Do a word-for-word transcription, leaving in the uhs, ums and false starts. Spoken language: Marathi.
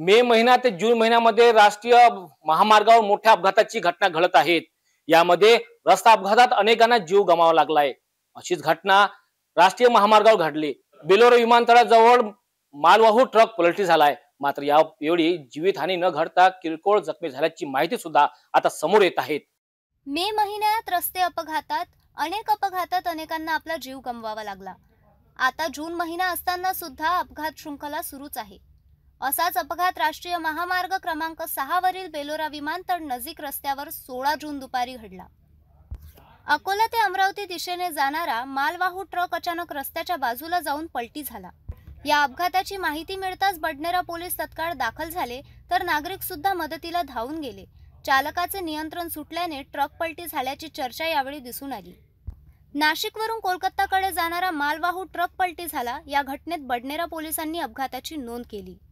मे महिना ते जून महिन्यामध्ये राष्ट्रीय महामार्गावर मोठ्या अपघाताची घटना घडत आहेत। यामध्ये रस्ता अपघातात अनेकांना जीव गमावा लागलाय। अशीच घटना राष्ट्रीय महामार्गावर घडली। बेलोरा विमानतळाजवळ मालवाहू ट्रक पलटी झालाय। मात्र यावेळी जीवितहानी न घडता किरकोळ जखमी झाल्याची माहिती सुद्धा आता समोर येत आहे। मे महिन्यात रस्ते अपघातात अनेक अपघातात अनेकांना आपला जीव गमवावा लागला। आता जून महिना असताना सुद्धा अपघात शृंखला सुरूच आहे। असाच अपघात राष्ट्रीय महामार्ग क्रमांक सहा वरील बेलोरा विमानतळ नजीक रस्त्यावर सोळा जून दुपारी घडला। अकोला ते अमरावती दिशेने जाणारा मालवाहू ट्रक अचानक रस्त्याच्या बाजूला जाऊन पलटी झाला। या अपघाताची माहिती मिळताच बडनेरा पोलीस तत्काळ दाखल झाले, तर नागरिक सुद्धा मदतीला धावून गेले। चालकाचे नियंत्रण सुटल्याने ट्रक पलटी झाल्याची चर्चा यावेळी दिसून आली। नाशिकवरून कोलकाताकडे जाणारा मालवाहू ट्रक पलटी झाला। या घटनेत बडनेरा पोलिसांनी अपघाताची नोंद केली।